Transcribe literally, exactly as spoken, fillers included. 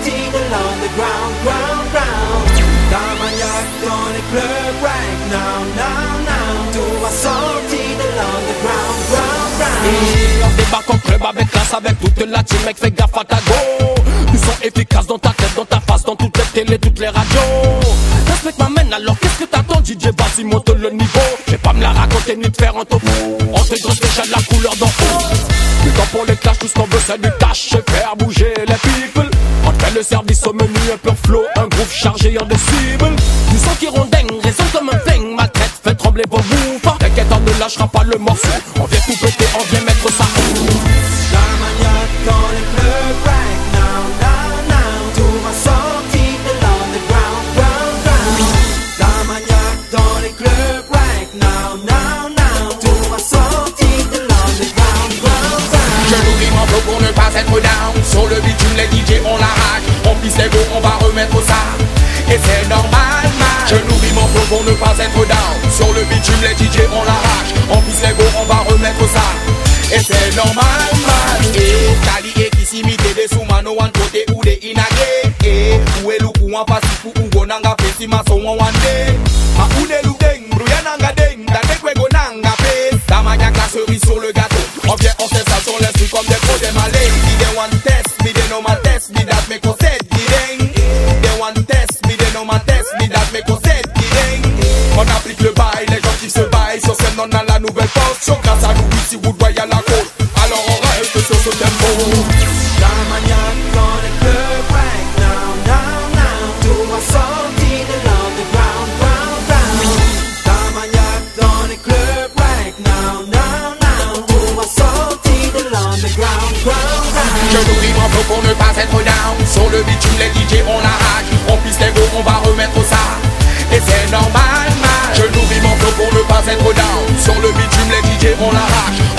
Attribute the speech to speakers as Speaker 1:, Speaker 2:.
Speaker 1: sorti de l'underground, ground, ground. D'Armagnac dans les clubs right now, now, now. Tout va sortir de l'underground, ground, ground.
Speaker 2: Et on débarque en club avec classe, avec toute la team, mec, fais gaffe à ta go. Du son efficace dans ta tête, dans ta face, dans toutes les télés, toutes les radios. Respecte ma main, alors qu'est-ce que t'attends? D J Bassi monte le niveau. J'ai pas me la raconter ni te faire un topo. On te dresse déjà la couleur d'en haut. Du temps pour les clashs, tout ce qu'on veut c'est du cash et faire bouger les people. On te fait le service au menu, un pur flow, un groove chargé en décibles. Du son qui rondingue, résonne comme un flingue. Ma tête fait trembler vos bouffes. T'inquiète, on ne lâchera pas le morceau. On vient tout péter, on vient mettre ça.
Speaker 1: D'Armagnac dans les clubs right now, now, now. Tout va sortir de l'underground, ground, ground. D'Armagnac dans les clubs right now, now, now. Tout va sortir de l'underground, ground, ground.
Speaker 3: Je nourris mon flow pour ne pas être down. Sur le bitume les D J on l'arrache. On pisse les go, on va remettre ça. Et c'est normal, man. Je nourris mon flow pour ne pas être down. Sur le bitume les D J on l'arrache. On pisse les go, on va remettre ça. Et c'est normal, man. Et Kali et qui s'imite des soumano en côté ou des inagé. Et où est le coup en passif ou où nanga pesi ma son en wande. Ma ou ne lugeng, bruyananga deng, da nekwego nanga pes. D'Armagnac la cerise sur le gâteau. On vient, on fait ça sur l'esprit comme des pros des malais. They want test me, they know my test me, that make us set ding. They want test me, they know my test me, that make us set ding. On applique le bail, les gens qui se baillent sur scène, on a la nouvelle portion. Grâce à nous ici, vous voyez la côte. Alors on reste sur ce tempo.
Speaker 1: D'Armagnac dans les clubs right now, now, now. Tout va sortir de l'underground, ground, ground. D'Armagnac dans les clubs right now, now, now. Tout va sortir de l'underground, ground, ground.
Speaker 3: Je nourris mon flow pour ne pas être down. Sur le bitume les D J on l'arrache. On pisse les go, on va remettre ça. Et c'est normal, man. Je nourris mon flow pour ne pas être down. Sur le bitume les D J on l'arrache.